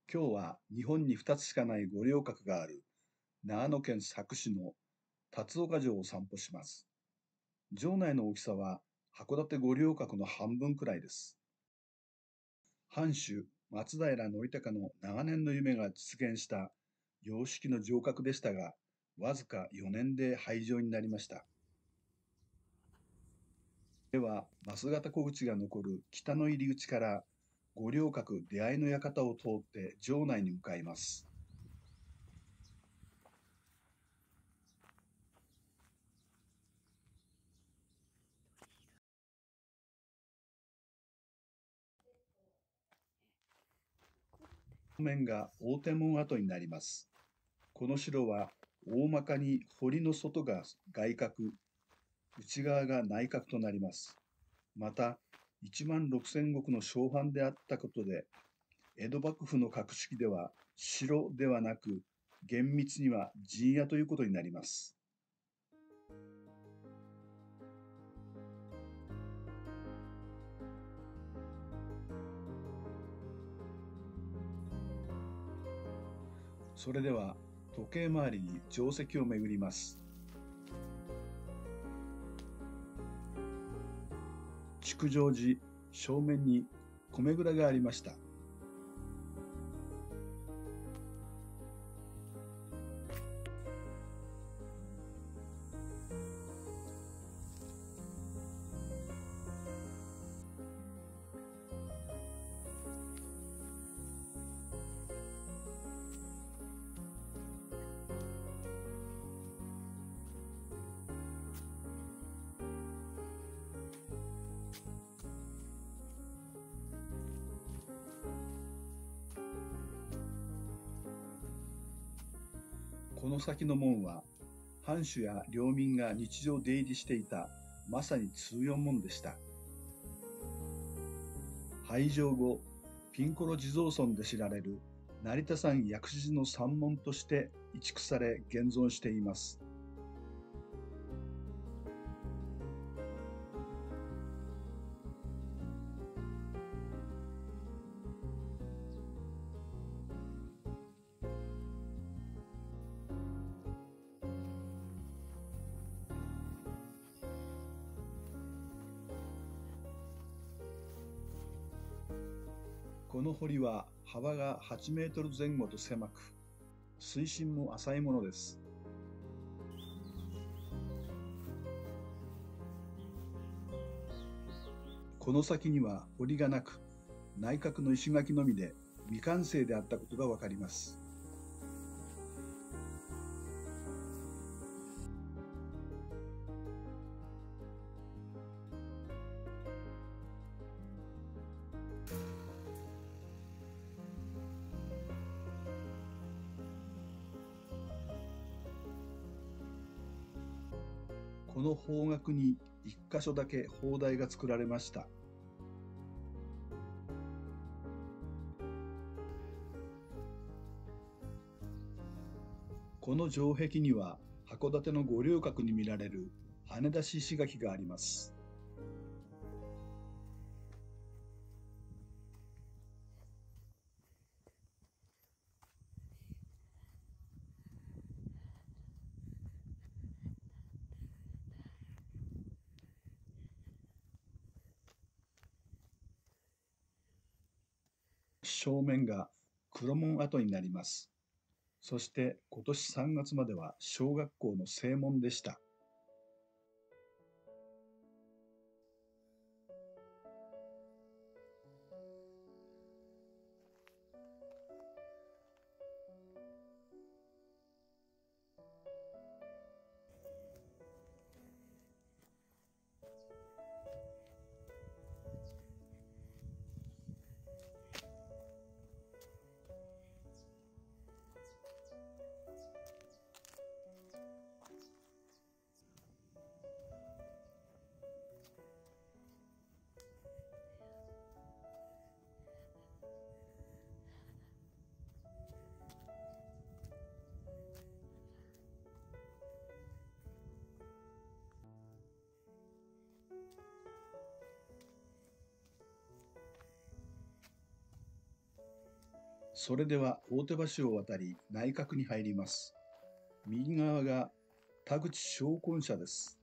今日は日本に2つしかない五稜郭がある長野県佐久市の辰岡城を散歩します。城内の大きさは函館五稜郭の半分くらいです。藩主松平則孝の長年の夢が実現した洋式の城郭でしたが、わずか4年で廃城になりました。では、増形小口が残る北の入り口から五稜郭出会いの館を通って城内に向かいます。正面が大手門跡になります。この城は大まかに堀の外が外郭、内側が内郭となります。また、1万6000石の小藩であったことで、江戸幕府の格式では城ではなく、厳密には陣屋ということになります。それでは、時計回りに城跡を巡ります。築城時、正面に米蔵がありました。この先の門は、藩主や領民が日常出入りしていた、まさに通用門でした。廃城後、ピンコロ地蔵尊で知られる成田山薬師寺の山門として移築され現存しています。この堀は幅が8メートル前後と狭く、水深も浅いものです。この先には堀がなく、内郭の石垣のみで未完成であったことがわかります。この方角に一箇所だけ砲台が作られました。この城壁には函館の五稜郭に見られる羽出し石垣があります。正面が黒門跡になります。そして今年3月までは小学校の正門でした。 それでは大手橋を渡り内閣に入ります。右側が田口商魂社です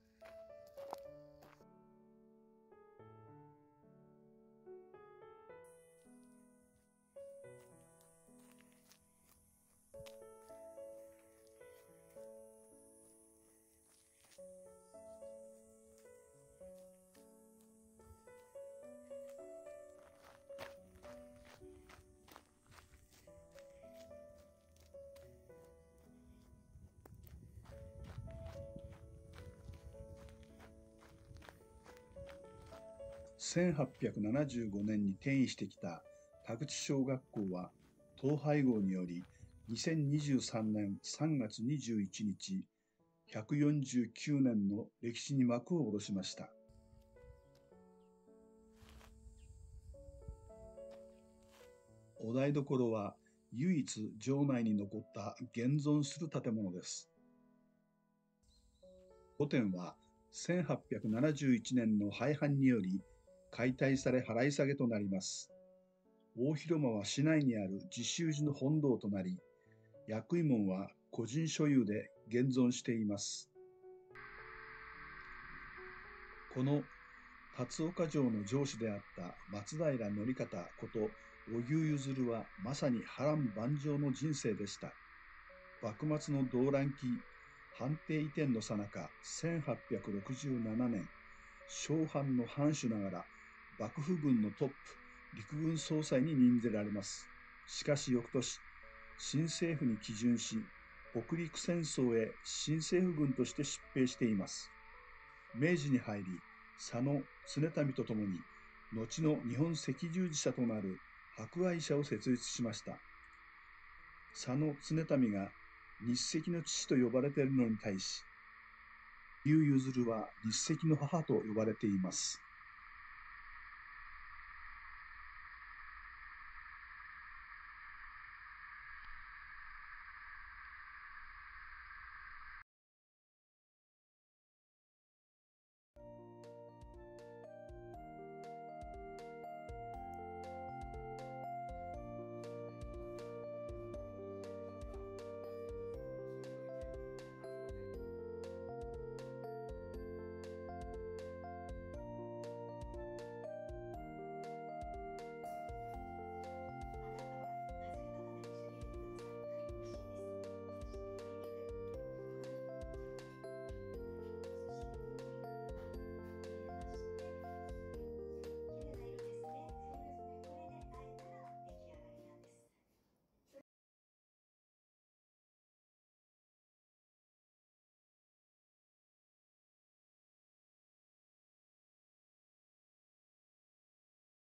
。1875年に転移してきた田口小学校は統廃合により2023年3月21日、149年の歴史に幕を下ろしました。お台所は唯一城内に残った現存する建物です。御殿は1871年の廃藩により解体され払い下げとなります。大広間は市内にある自習寺の本堂となり、薬衣門は個人所有で現存しています。この龍岡城の城主であった松平則方こと荻生結はまさに波乱万丈の人生でした。幕末の動乱期、藩邸移転の最中、1867年、小藩の藩主ながら幕府軍のトップ、陸軍総裁に任ぜられます。しかし翌年、新政府に帰順し、北陸戦争へ新政府軍として出兵しています。明治に入り、佐野常民とともに、後の日本赤十字社となる博愛社を設立しました。佐野常民が日赤の父と呼ばれているのに対し、荻生結は日赤の母と呼ばれています。